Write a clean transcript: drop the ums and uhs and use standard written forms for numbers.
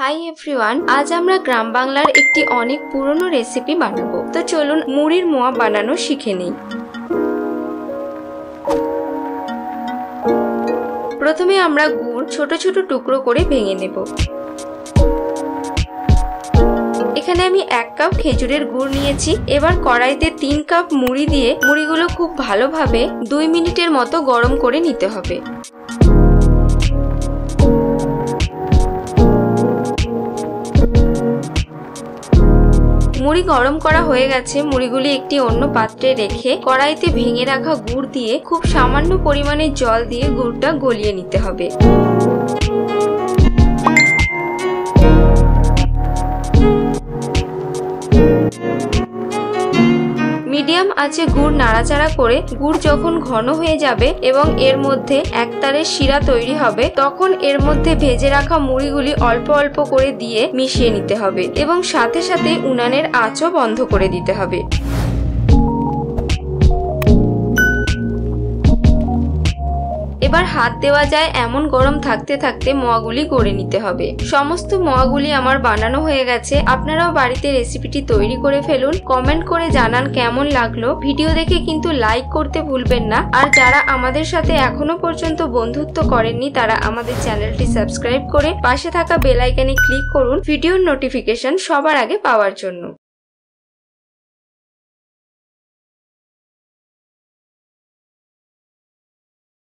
Hi everyone, আজ আমরা গ্রাম বাংলার একটি অনেক পুরনো রেসিপি বানাবো। তো চলুন মুড়ির মোয়া বানানো শিখে নেই। প্রথমে আমরা গুড় ছোট ছোট টুকরো করে ভেঙে নেব। এখানে আমি 1 কাপ খেজুরের গুড় নিয়েছি। এবার কড়াইতে 3 কাপ মুড়ি দিয়ে মুড়িগুলো খুব ভালোভাবে 2 মিনিটের মতো গরম করে নিতে হবে। মুড়ি গরম করা হয়ে গেছে। মুড়িগুলি একটি অন্য পাত্রে রেখে কড়াইতে ভেঙে রাখা গুড় দিয়ে খুব সামান্য পরিমাণে জল দিয়ে গুড়টা গলিয়ে নিতে হবে। মিডিয়াম আঁচে গুড় নাড়াচাড়া করে গুড় যখন ঘন হয়ে যাবে এবং এর মধ্যে একতারের শিরা তৈরি হবে, তখন এর মধ্যে ভেজে রাখা মুড়িগুলি অল্প অল্প করে দিয়ে মিশিয়ে নিতে হবে এবং সাথে সাথে উনানের আঁচও বন্ধ করে দিতে হবে। এবার হাত দেওয়া যায় এমন গরম থাকতে থাকতে মোয়াগুলি গড়ে নিতে হবে। সমস্ত মোয়াগুলি আমার বানানো হয়ে গেছে। আপনারাও বাড়িতে রেসিপিটি তৈরি করে ফেলুন। কমেন্ট করে জানান কেমন লাগলো। ভিডিও দেখে কিন্তু লাইক করতে ভুলবেন না। আর যারা আমাদের সাথে এখনো পর্যন্ত বন্ধুত্ব করেননি তারা আমাদের চ্যানেলটি সাবস্ক্রাইব করে পাশে থাকা বেল আইকনে ক্লিক করুন ভিডিওর নোটিফিকেশন সবার আগে পাওয়ার জন্য।